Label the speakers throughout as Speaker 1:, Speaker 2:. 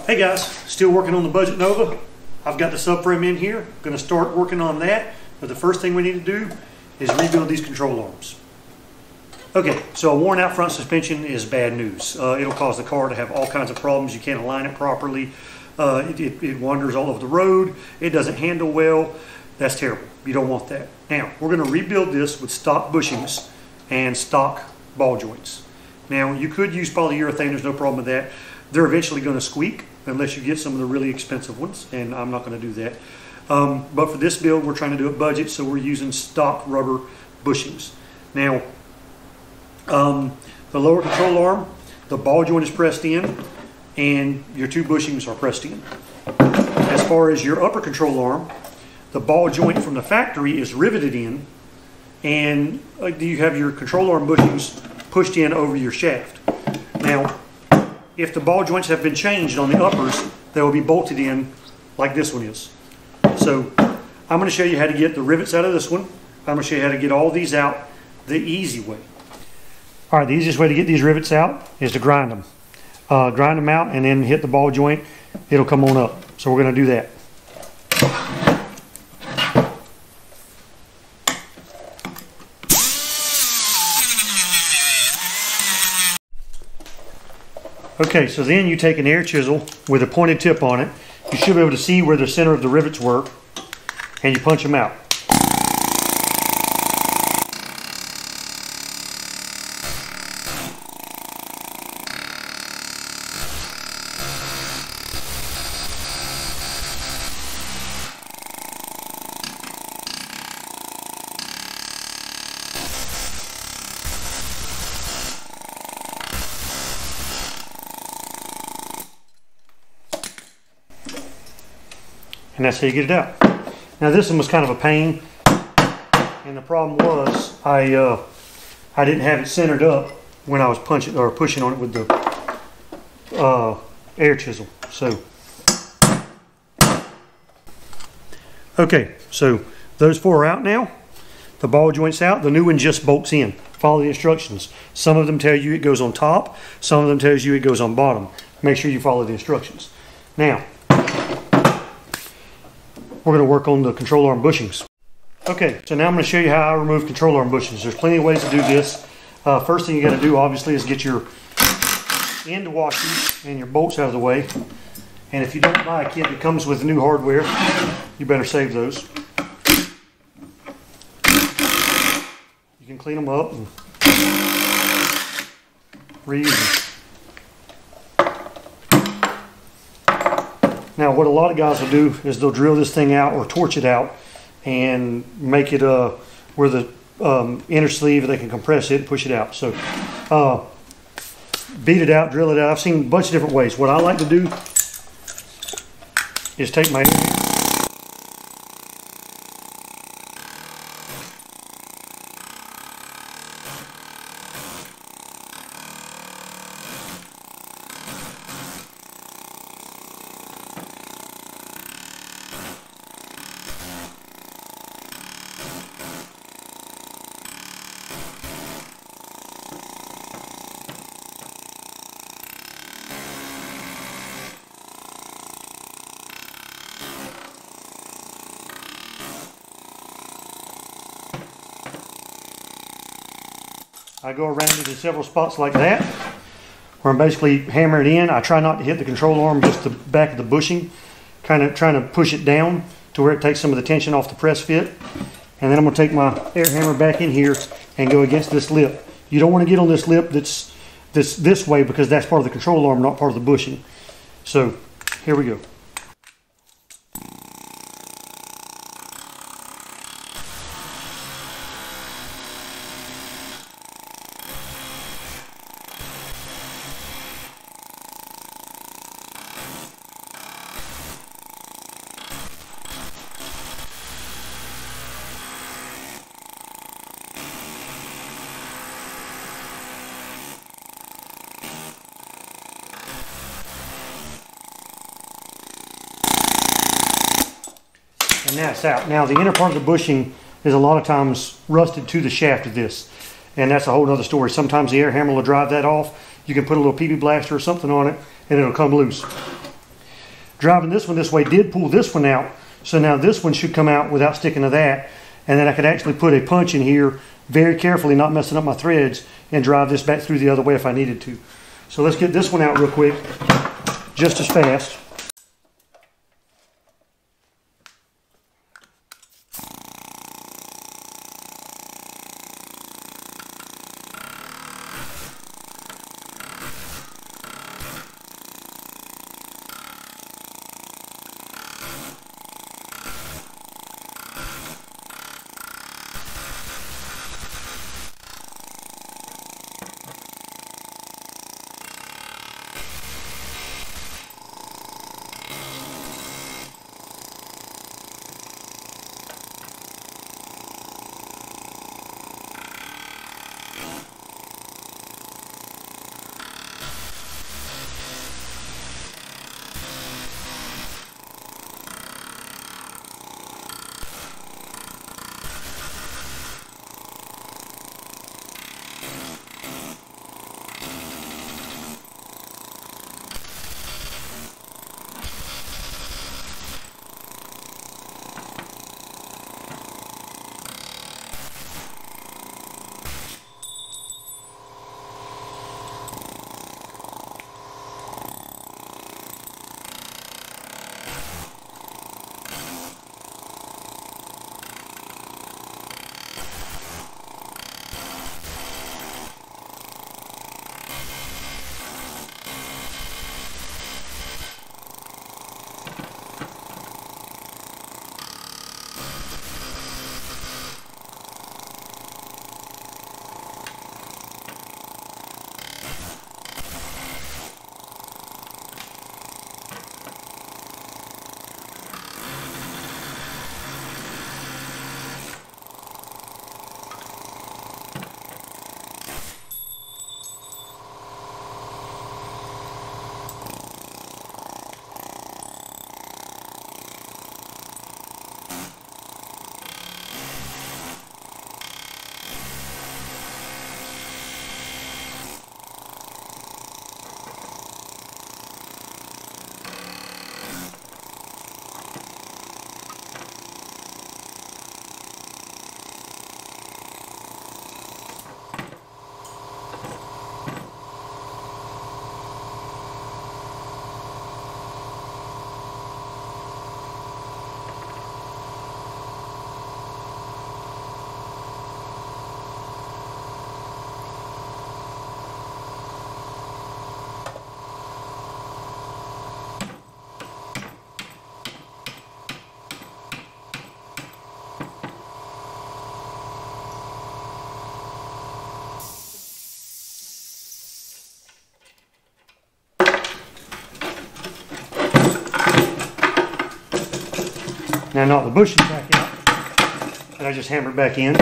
Speaker 1: Hey guys, still working on the Budget Nova. I've got the subframe in here. Going to start working on that, but the first thing we need to do is rebuild these control arms. Okay, so a worn out front suspension is bad news. It'll cause the car to have all kinds of problems. You can't align it properly. It wanders all over the road. It doesn't handle well. That's terrible. You don't want that. Now, we're going to rebuild this with stock bushings and stock ball joints. Now, you could use polyurethane. There's no problem with that. They're eventually going to squeak unless you get some of the really expensive ones, and I'm not going to do that. But for this build, we're trying to do it budget, so we're using stock rubber bushings. Now, the lower control arm, the ball joint is pressed in, and your two bushings are pressed in. As far as your upper control arm, the ball joint from the factory is riveted in, and you have your control arm bushings pushed in over your shaft. Now, if the ball joints have been changed on the uppers, they will be bolted in like this one is. So I'm going to show you how to get the rivets out of this one. I'm going to show you how to get all these out the easy way. All right, the easiest way to get these rivets out is to grind them. Grind them out and then hit the ball joint. It'll come on up. So we're going to do that. Okay, so then you take an air chisel with a pointed tip on it. You should be able to see where the center of the rivets were, and you punch them out. And that's how you get it out. Now this one was kind of a pain, and the problem was I didn't have it centered up when I was punching or pushing on it with the air chisel. So okay, so those four are out now. The ball joint's out. The new one just bolts in. Follow the instructions. Some of them tell you it goes on top. Some of them tells you it goes on bottom. Make sure you follow the instructions. Now, we're going to work on the control arm bushings. Okay, so now I'm going to show you how I remove control arm bushings. There's plenty of ways to do this. First thing you got to do, obviously, is get your end washers and your bolts out of the way. And if you don't buy a kit that comes with new hardware, you better save those. You can clean them up and reuse them. Now, what a lot of guys will do is they'll drill this thing out or torch it out and make it where the inner sleeve, they can compress it and push it out. So beat it out, drill it out. I've seen a bunch of different ways. What I like to do is take my I go around it in several spots like that, where I'm basically hammering it in. I try not to hit the control arm, just the back of the bushing, kind of trying to push it down to where it takes some of the tension off the press fit. And then I'm going to take my air hammer back in here and go against this lip. You don't want to get on this lip that's this way, because that's part of the control arm, not part of the bushing. So here we go. And that's out. Now the inner part of the bushing is a lot of times rusted to the shaft of this, and that's a whole other story. Sometimes the air hammer will drive that off. You can put a little PB blaster or something on it and it'll come loose. driving this one this way did pull this one out. So now this one should come out without sticking to that. And then I could actually put a punch in here very carefully, not messing up my threads, and drive this back through the other way if I needed to. So let's get this one out real quick, just as fast. Now knock the bushing back out, and I just hammer it back in.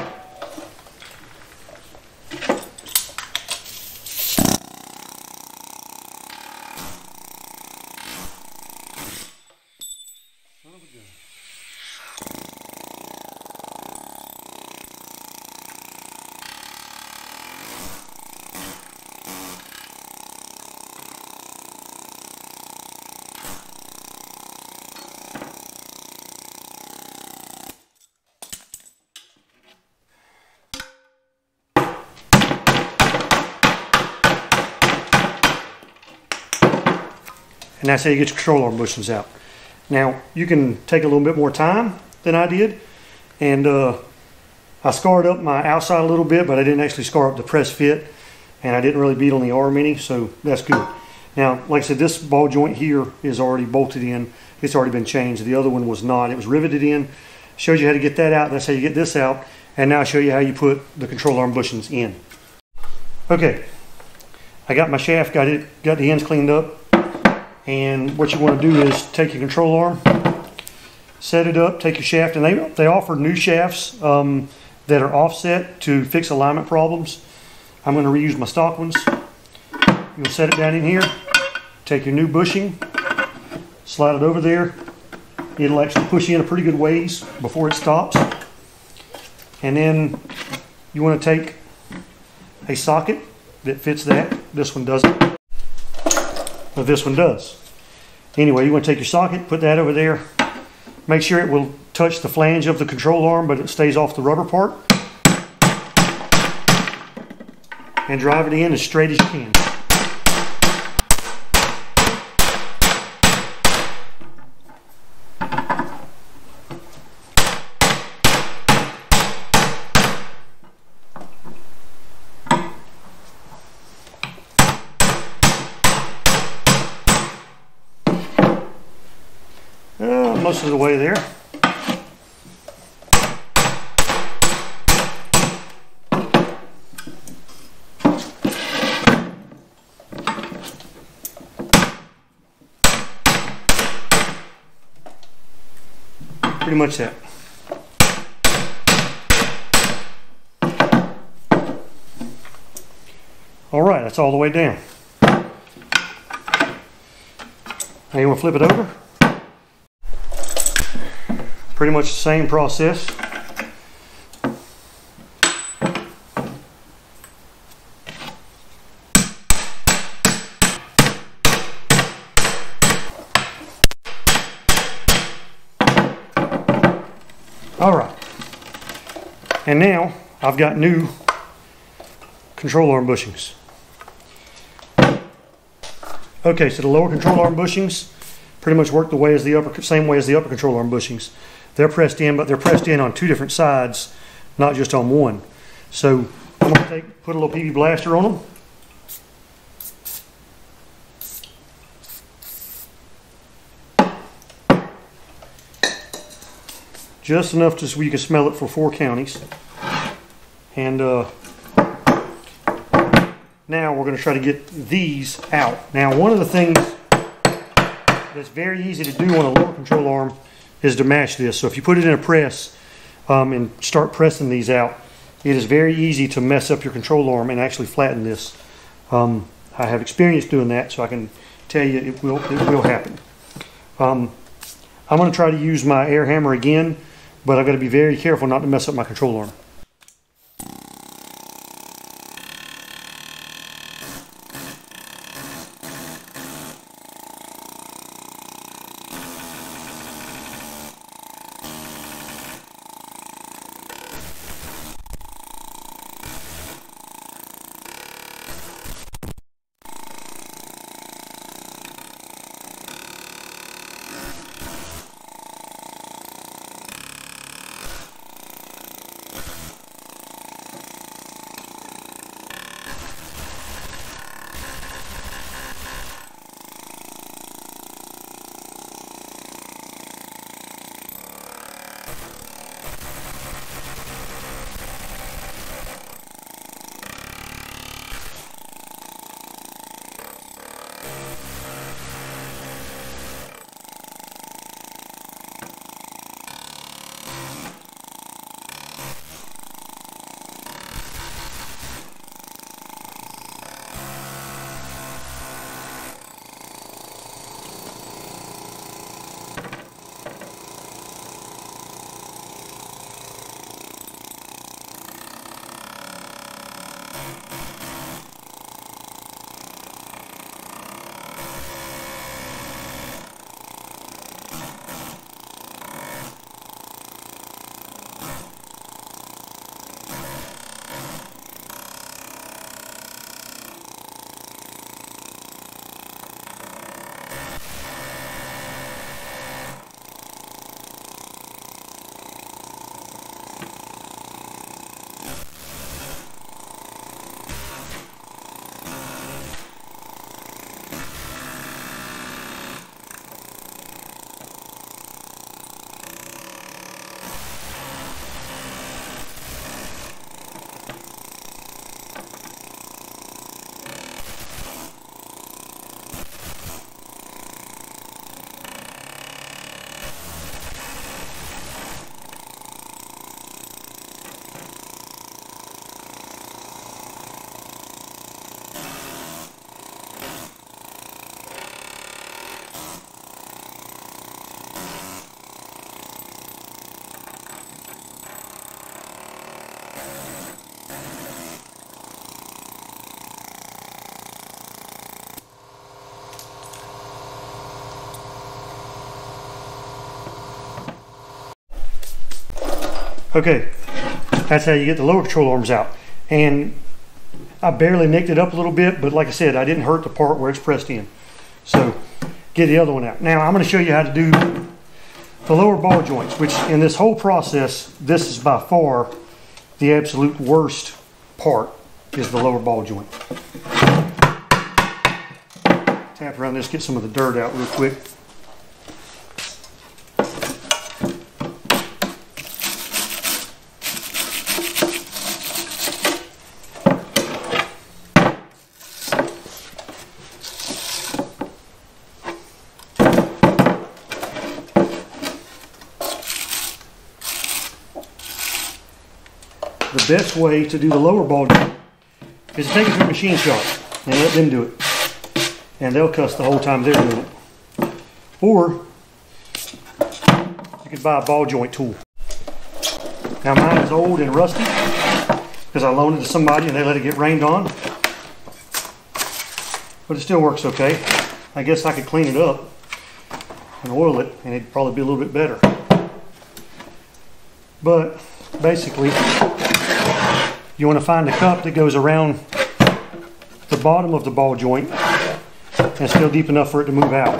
Speaker 1: And that's how you get your control arm bushings out. Now, you can take a little bit more time than I did. And I scarred up my outside a little bit, but I didn't actually scar up the press fit. And I didn't really beat on the arm any, so that's good. Now, like I said, this ball joint here is already bolted in. It's already been changed. The other one was not. It was riveted in. Showed you how to get that out. That's how you get this out. And now I'll show you how you put the control arm bushings in. Okay, I got my shaft, got the ends cleaned up. And what you want to do is take your control arm, set it up, take your shaft, and they offer new shafts that are offset to fix alignment problems. I'm going to reuse my stock ones. You'll set it down in here, take your new bushing, slide it over there. It'll actually push in a pretty good ways before it stops. And then you want to take a socket that fits that. This one doesn't, but this one does. Anyway, you want to take your socket, put that over there. Make sure it will touch the flange of the control arm, but it stays off the rubber part. And drive it in as straight as you can. Most of the way there. Pretty much that. All right, that's all the way down. Now you want to flip it over. Pretty much the same process. All right. And now I've got new control arm bushings. Okay, so the lower control arm bushings pretty much work the way as the upper, same way as the upper control arm bushings. They're pressed in, but they're pressed in on two different sides, not just on one. So I'm going to put a little PV blaster on them. Just enough so you can smell it for 4 counties. And now we're going to try to get these out. Now, one of the things that's very easy to do on a lower control arm is to mash this. So if you put it in a press and start pressing these out, it is very easy to mess up your control arm and actually flatten this. I have experience doing that, so I can tell you it will happen. I'm going to try to use my air hammer again, but I've got to be very careful not to mess up my control arm. Okay, that's how you get the lower control arms out. And I barely nicked it up a little bit, but like I said, I didn't hurt the part where it's pressed in. So get the other one out. Now I'm going to show you how to do the lower ball joints, which in this whole process, this is by far the absolute worst part, is the lower ball joint. Tap around this, get some of the dirt out real quick. The best way to do the lower ball joint is to take it to a machine shop and let them do it. And they'll cuss the whole time they're doing it. Or you could buy a ball joint tool. Now mine is old and rusty because I loaned it to somebody and they let it get rained on. But it still works okay. I guess I could clean it up and oil it and it'd probably be a little bit better. But basically, you want to find the cup that goes around the bottom of the ball joint and still deep enough for it to move out.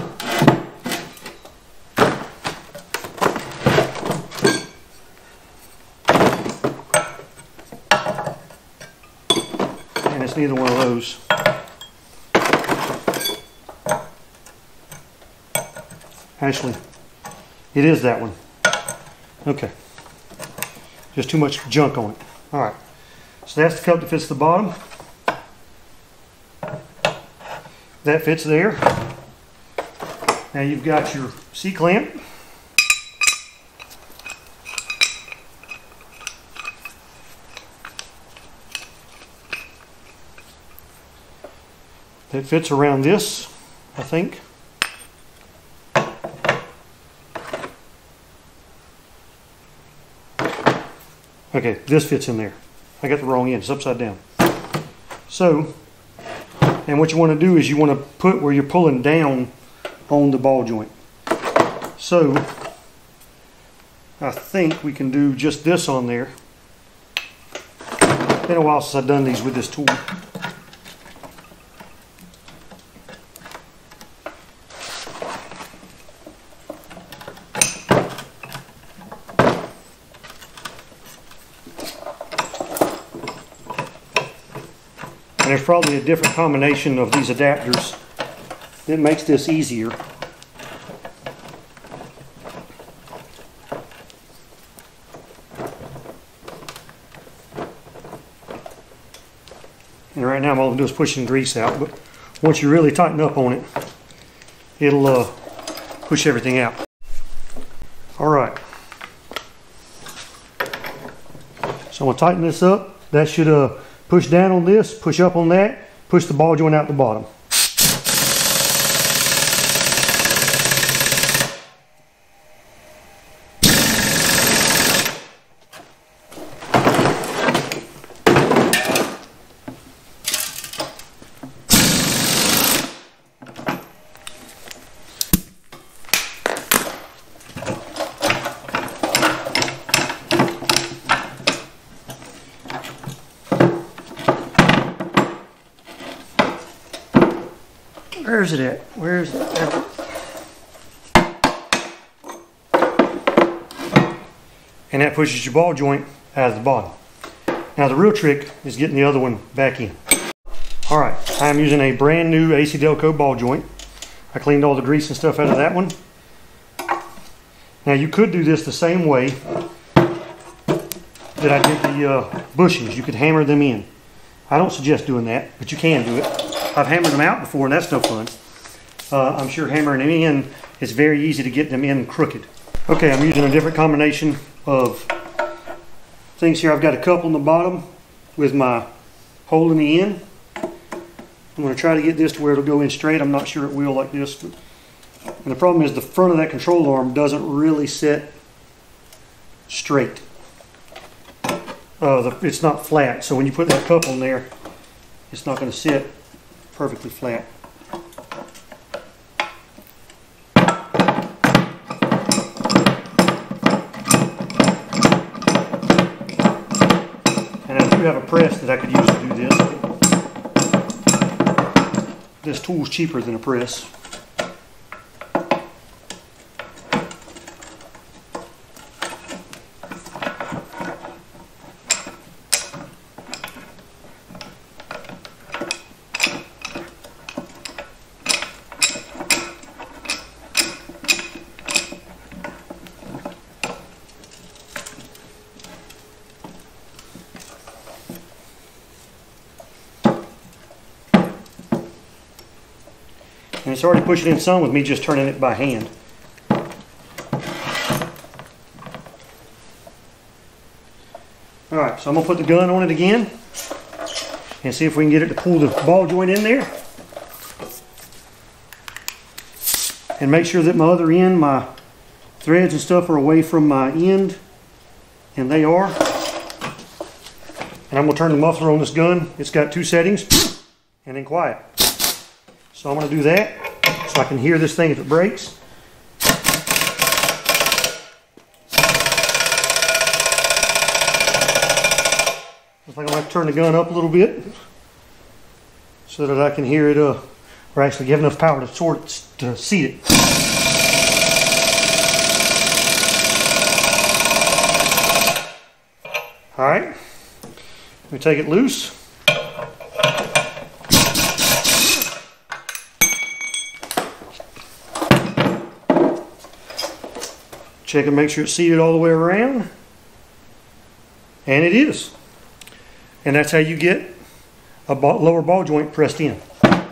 Speaker 1: And it's neither one of those. Actually, it is that one. Okay. Just too much junk on it. Alright, so that's the cup that fits the bottom. That fits there. Now you've got your C-clamp. That fits around this, I think. Okay, this fits in there. I got the wrong end, it's upside down. So, and what you want to do is you want to put where you're pulling down on the ball joint. So, I think we can do just this on there. It's been a while since I've done these with this tool. And there's probably a different combination of these adapters that makes this easier. And right now all I'm going to do is push some grease out, but once you really tighten up on it, it'll push everything out. Alright. So I'm going to tighten this up. That should push down on this, push up on that, push the ball joint out the bottom. Where's it at? Where's it at? And that pushes your ball joint out of the bottom. Now the real trick is getting the other one back in. Alright, I'm using a brand new AC Delco ball joint. I cleaned all the grease and stuff out of that one. Now you could do this the same way that I did the bushings. You could hammer them in. I don't suggest doing that, but you can do it. I've hammered them out before and that's no fun. I'm sure hammering them in is very easy to get them in crooked. Okay, I'm using a different combination of things here. I've got a cup on the bottom with my hole in the end. I'm going to try to get this to where it'll go in straight. I'm not sure it will like this. But, and the problem is the front of that control arm doesn't really set straight. It's not flat, so when you put that cup on there, it's not going to sit perfectly flat. tool's cheaper than a press. And it's already pushing in some with me just turning it by hand. Alright, so I'm going to put the gun on it again and see if we can get it to pull the ball joint in there. And make sure that my other end, my threads and stuff are away from my end. And they are. And I'm going to turn the muffler on this gun. It's got 2 settings. And then quiet. So I'm going to do that so I can hear this thing if it breaks. Looks like I'm going to have to turn the gun up a little bit so that I can hear it, or actually get enough power to seat it. Alright, let me take it loose. Check and make sure it's seated all the way around. And it is. And that's how you get a lower ball joint pressed in.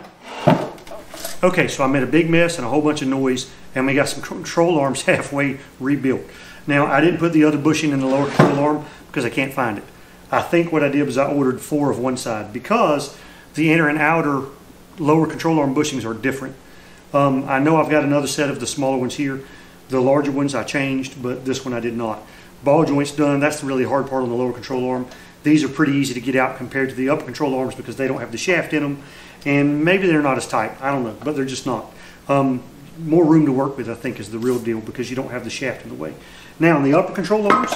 Speaker 1: Okay, so I made a big mess and a whole bunch of noise, and we got some control arms halfway rebuilt. Now, I didn't put the other bushing in the lower control arm because I can't find it. I think what I did was I ordered 4 of one side because the inner and outer lower control arm bushings are different. I know I've got another set of the smaller ones here. The larger ones I changed, but this one I did not. Ball joint's done. That's the really hard part on the lower control arm. These are pretty easy to get out compared to the upper control arms because they don't have the shaft in them. And maybe they're not as tight. I don't know, but they're just not. More room to work with, I think, is the real deal because you don't have the shaft in the way. Now, on the upper control arms,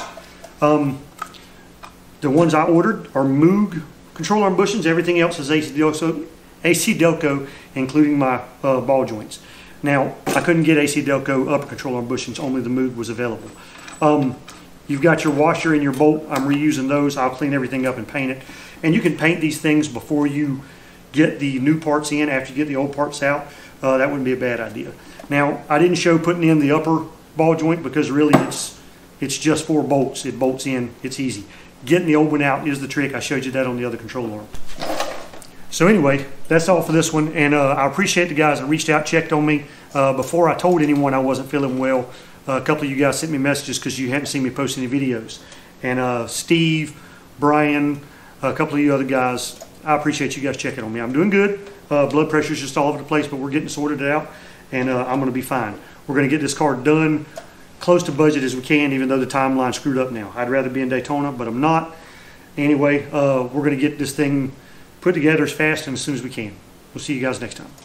Speaker 1: the ones I ordered are Moog control arm bushings. Everything else is AC Delco, including my ball joints. Now, I couldn't get AC Delco upper control arm bushings, only the Moog was available. You've got your washer and your bolt. I'm reusing those. I'll clean everything up and paint it. And you can paint these things before you get the new parts in, after you get the old parts out. That wouldn't be a bad idea. Now, I didn't show putting in the upper ball joint because really it's just 4 bolts. It bolts in. It's easy. Getting the old one out is the trick. I showed you that on the other control arm. So anyway, that's all for this one, and I appreciate the guys that reached out, checked on me. Before I told anyone I wasn't feeling well, a couple of you guys sent me messages because you hadn't seen me post any videos. And Steve, Brian, a couple of you other guys, I appreciate you guys checking on me. I'm doing good. Blood pressure's just all over the place, but we're getting sorted out, and I'm going to be fine. We're going to get this car done close to budget as we can, even though the timeline's screwed up now. I'd rather be in Daytona, but I'm not. Anyway, we're going to get this thing put together as fast and as soon as we can. We'll see you guys next time.